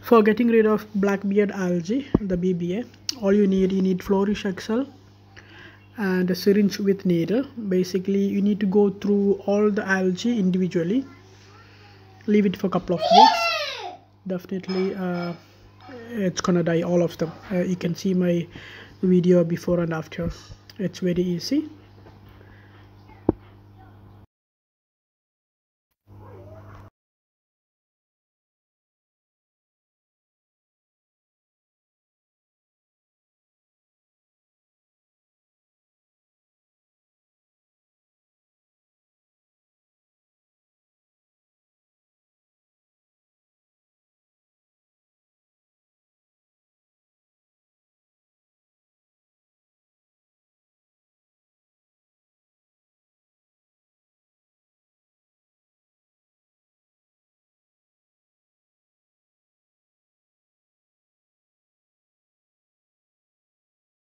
For getting rid of blackbeard algae, the BBA, all you need Flourish XL and a syringe with needle. Basically, you need to go through all the algae individually. Leave it for a couple of weeks. Definitely, it's gonna die, all of them. You can see my video before and after. It's very easy.